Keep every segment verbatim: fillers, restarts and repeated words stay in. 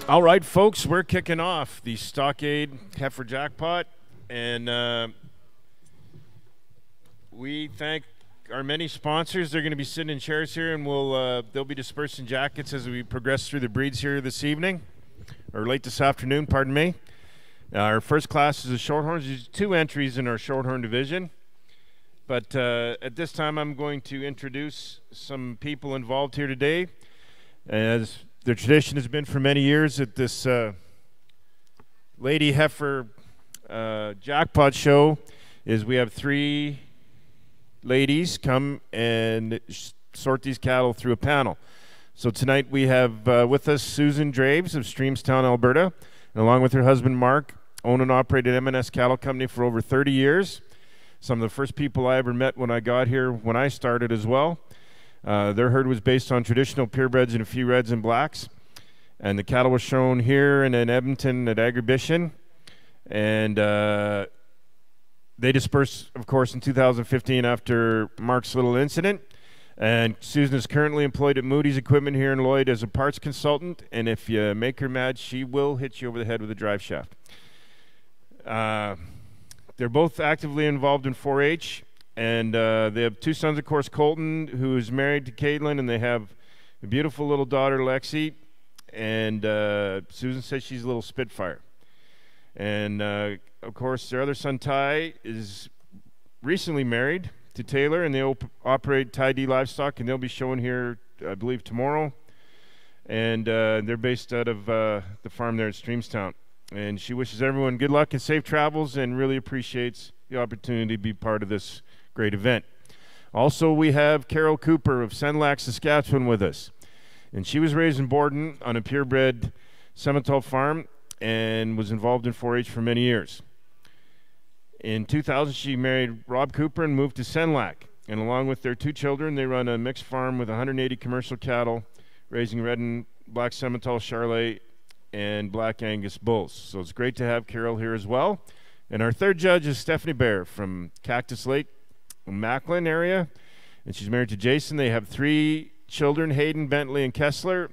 All right, folks, we're kicking off the Stockade Heifer Jackpot, and uh, we thank our many sponsors. They're going to be sitting in chairs here, and we'll uh, they'll be dispersing jackets as we progress through the breeds here this evening, or late this afternoon, pardon me. Uh, our first class is the Shorthorns. There's two entries in our Shorthorn division, but uh, at this time I'm going to introduce some people involved here today. As the tradition has been for many years at this uh, Lady Heifer uh, Jackpot show, is we have three ladies come and sort these cattle through a panel. So tonight we have uh, with us Susan Draves of Streamstown, Alberta, and along with her husband Mark, own and operated M and S Cattle Company for over thirty years. Some of the first people I ever met when I got here, when I started as well. Uh, their herd was based on traditional purebreds and a few reds and blacks. And the cattle was shown here and in Edmonton at Agribition. And uh, they dispersed, of course, in two thousand fifteen after Mark's little incident. And Susan is currently employed at Moody's Equipment here in Lloyd as a parts consultant. And if you make her mad, she will hit you over the head with a drive shaft. Uh, they're both actively involved in four H. And uh, they have two sons, of course, Colton, who is married to Caitlin, and they have a beautiful little daughter, Lexi. And uh, Susan says she's a little Spitfire. And, uh, of course, their other son, Ty, is recently married to Taylor, and they op operate Ty D Livestock, and they'll be showing here, I believe, tomorrow. And uh, they're based out of uh, the farm there at Streamstown. And she wishes everyone good luck and safe travels and really appreciates the opportunity to be part of this great event. Also, we have Carol Cooper of Senlac, Saskatchewan with us. And she was raised in Borden on a purebred Simmental farm and was involved in four H for many years. In two thousand, she married Rob Cooper and moved to Senlac. And along with their two children, they run a mixed farm with one hundred eighty commercial cattle, raising red and black Simmental, Charolais, and black Angus bulls. So it's great to have Carol here as well. And our third judge is Stephanie Bear from Cactus Lake, Macklin area, and she's married to Jason. They have three children, Hayden, Bentley, and Kessler.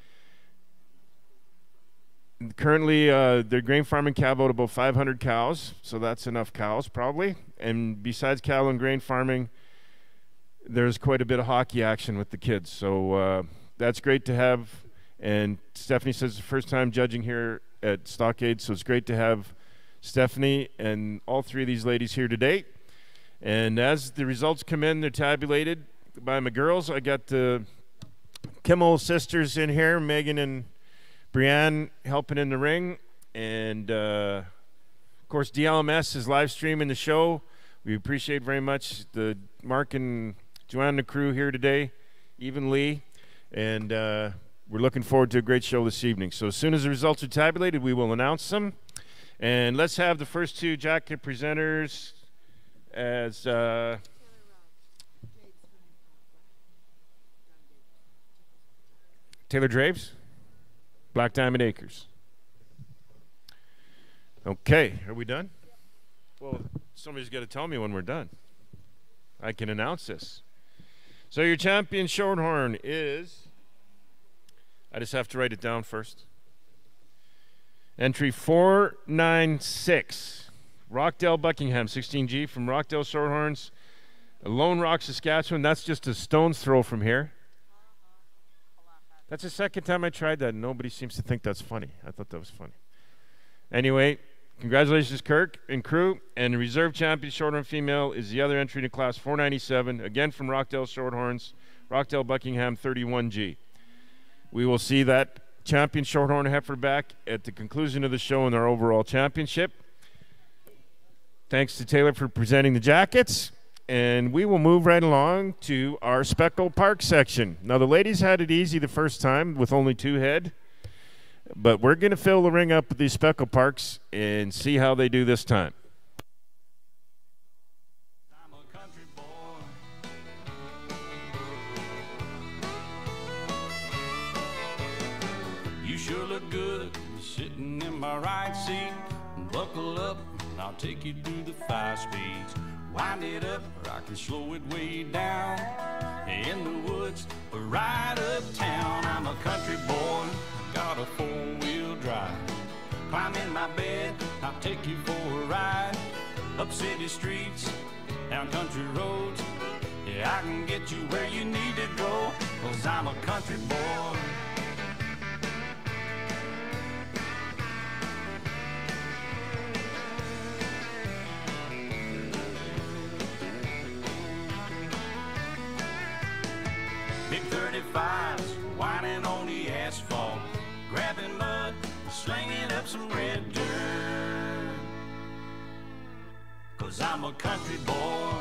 Currently, uh, their grain farming cow out about five hundred cows, so that's enough cows probably. And besides cattle and grain farming, there's quite a bit of hockey action with the kids, so uh, that's great to have. And Stephanie says it's the first time judging here at Stockade, so it's great to have Stephanie and all three of these ladies here today. And as the results come in, they're tabulated by my girls. I got the Kimmel sisters in here, Megan and Brianne, helping in the ring. And, uh, of course, D L M S is live streaming the show. We appreciate very much the Mark and Joanne, the crew here today, even Lee. And uh, we're looking forward to a great show this evening. So as soon as the results are tabulated, we will announce them. And let's have the first two jacket presenters as uh, Taylor Draves, Black Diamond Acres. Okay, are we done? Well, somebody's got to tell me when we're done. I can announce this. So your champion Shorthorn is, I just have to write it down first. Entry four nine six. Rockdale Buckingham, sixteen G from Rockdale Shorthorns, Lone Rock, Saskatchewan. That's just a stone's throw from here. That's the second time I tried that, and nobody seems to think that's funny. I thought that was funny. Anyway, congratulations, Kirk and crew. And the reserve champion Shorthorn female is the other entry in class four ninety-seven, again from Rockdale Shorthorns, Rockdale Buckingham, thirty-one G. We will see that champion Shorthorn heifer back at the conclusion of the show in our overall championship. Thanks to Taylor for presenting the jackets, and we will move right along to our Speckle Park section. Now, the ladies had it easy the first time with only two head, but we're going to fill the ring up with these Speckle Parks and see how they do this time. I'm a country boy. You sure look good sitting in my right seat. Buckle up, and I'll take you through the five speeds. Wind it up, or I can slow it way down. In the woods, or right uptown. I'm a country boy, got a four-wheel Climb in my bed, I'll take you for a ride. Up city streets, down country roads. Yeah, I can get you where you need to go, 'cause I'm a country boy. Big thirty-fives, whining on the asphalt, grabbing mud, slinging up some red dirt. 'Cause I'm a country boy.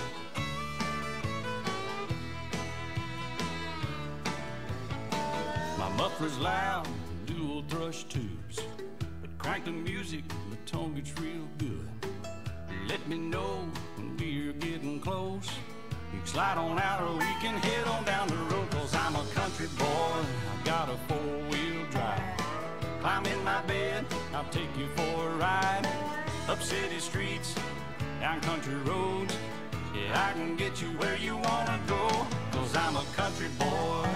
My muffler's loud, dual thrush tubes, but crank the music, the tone gets real good. Let me know when we're getting close. You can slide on out or we can head on down the road, 'cause I'm a country boy, I've got a four-wheel drive. Climb in my bed, I'll take you for a ride. Up city streets, down country roads. Yeah, I can get you where you wanna go, 'cause I'm a country boy.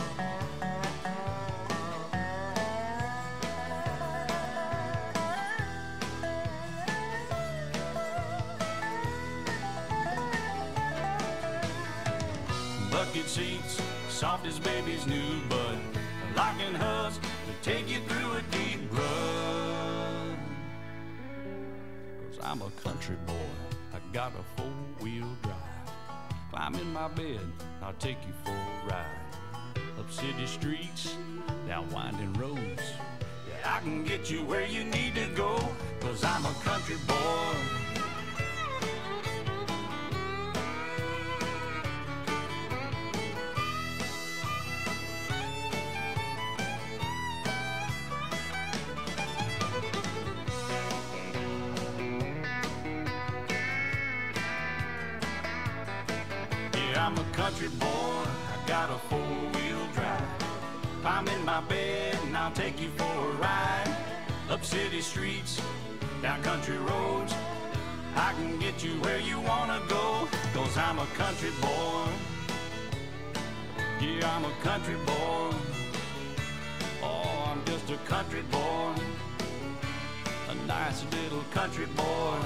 Bucket seats, soft as baby's new bud, locking hubs to take you through a deep rut. 'Cause I'm a country boy, I got a four-wheel drive. Climb in my bed, I'll take you for a ride. Up city streets, down winding roads. Yeah, I can get you where you need to go, 'cause I'm a country boy. I'm a country boy, I got a four-wheel drive. Climb in my bed and I'll take you for a ride. Up city streets, down country roads. I can get you where you wanna go, 'cause I'm a country boy. Yeah, I'm a country boy. Oh, I'm just a country boy. A nice little country boy.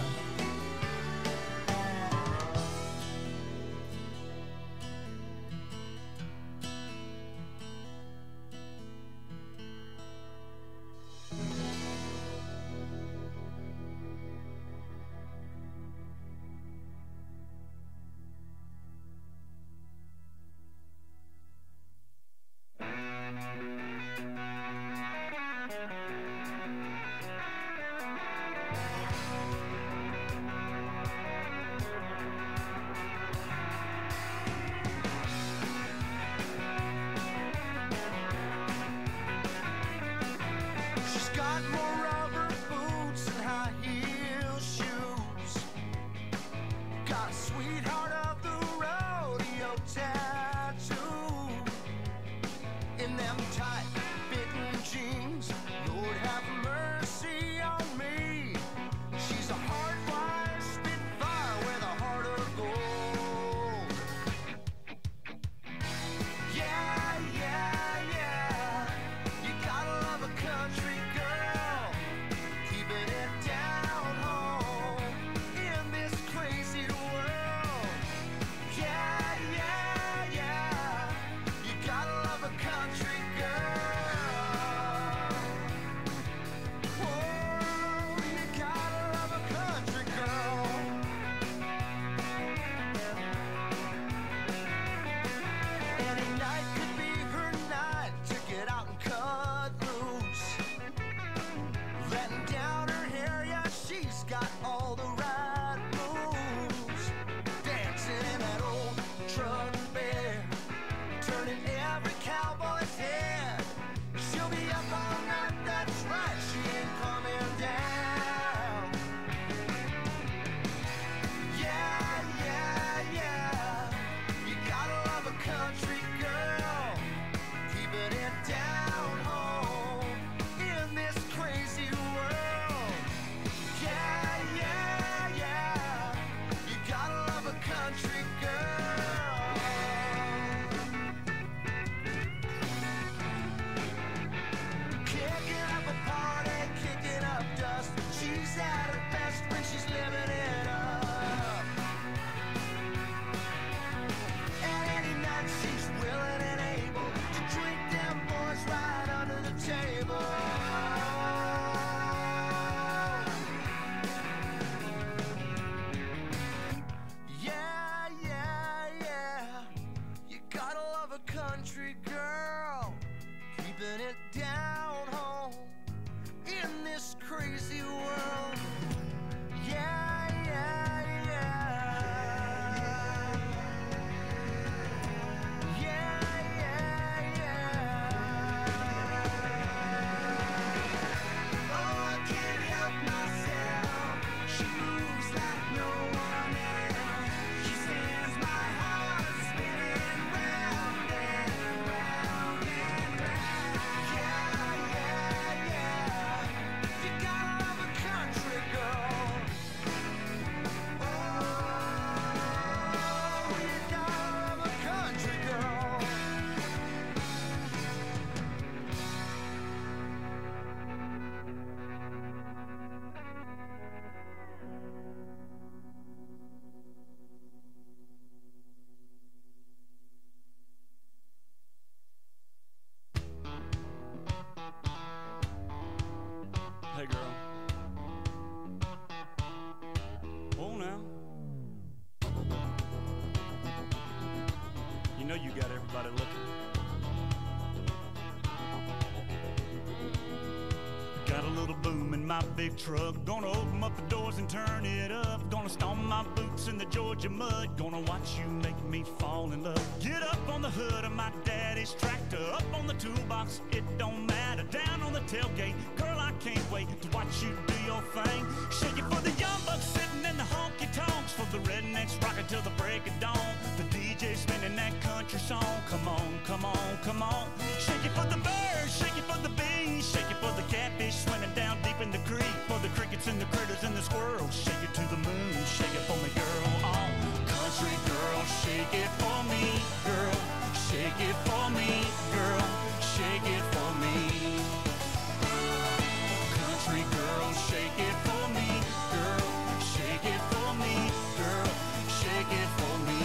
down home in this crazy world. Yeah, yeah, yeah. Yeah, yeah, yeah. Oh, I can't help myself. She moves like no one else. She sends my heart spinning round and round and round. Yeah, yeah, yeah. You gotta love a country girl. Oh, you gotta love a country girl. Hey girl. Oh now. You know you got everybody looking. Got a little boom in my big truck. Gonna open up the doors and turn it up. Gonna stomp my boots in the Georgia mud. Gonna watch you make me fall in love. Get up on the hood of my daddy's tractor. Up on the toolbox, it don't matter. Down on the tailgate, girl, I can't wait to watch you do your thing. Shake it for the young bucks sitting in the honky tonks. For the rednecks rocking till the break of dawn. The D J spinning that country song. Come on, come on, come on. Shake it for the birds, shake it for the bees. Shake it for the catfish swimming down deep in the creek. For the crickets and the critters and the squirrels. Shake it to the moon, shake it for me, girl. Oh, country girl, shake it for me, girl. Shake it for me, girl. Shake it for me. Country girl, shake it for me, girl. Shake it for me, girl. Shake it for me.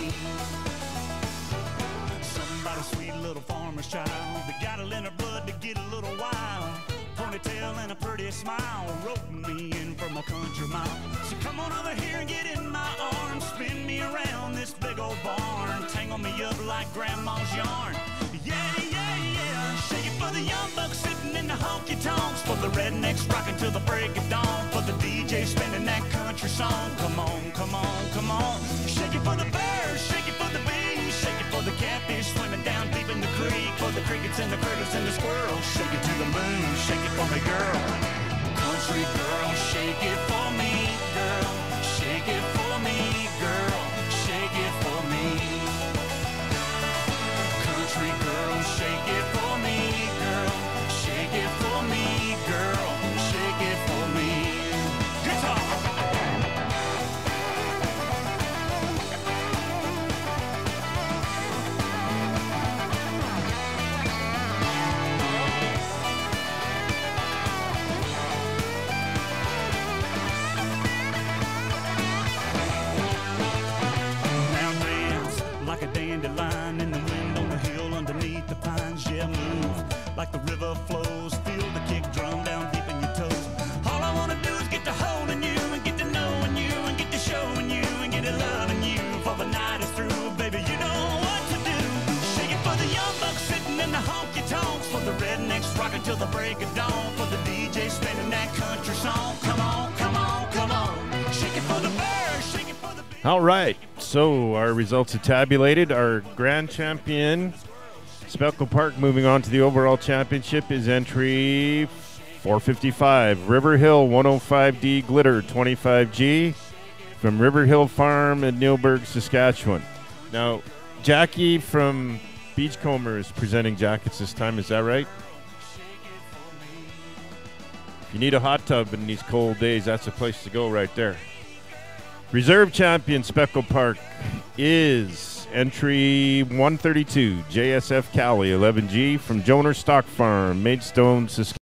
Somebody's sweet little farmer's child. They got it in her blood to get a little wild. Ponytail and a pretty smile, roping me in from a country mile. So come on over here and get in my arms. Spin me around this big old barn. Tangle me up like grandma's yarn. Yeah, yeah, yeah. Shake it for the young bucks sitting in the honky tonks. For the rednecks rocking till the break of dawn. For the D J spinning that country song. Come on, come on, come on. Shake it for the birds, shake it for the bees. Shake it for the catfish swimming down deep in the creek. For the crickets and the critters and the squirrels. Shake it to the moon, shake it for me, girl. Country girl, shake it for me, girl. Shake it for me, girl. Shake it for me. Country girl, shake it for me, girl. Shake it for me, girl. Shake it for me. Guitar. Like a dandelion in the wind on the hill underneath the pines. Yeah, move like the river flows. Feel the kick drum down deep in your toes. All I wanna do is get to holding you and get to knowing you and get to showing you and get to loving you. For the night is through, baby, you know what to do. Shake it for the young bucks sitting in the honky tonks. For the rednecks rocking till the break of dawn. For the D J spinning that country song. Come on, come on, come on. Shake it for the birds, shake it for the bees. All right, so our results are tabulated. Our grand champion, Speckle Park, moving on to the overall championship, is entry four fifty-five. River Hill one oh five D Glitter twenty-five G from River Hill Farm in Neilburg, Saskatchewan. Now, Jackie from Beachcomber is presenting jackets this time. Is that right? If you need a hot tub in these cold days, that's the place to go right there. Reserve champion Speckle Park is entry one thirty-two, J S F Cali eleven G from Joner Stock Farm, Maidstone, Saskatchewan.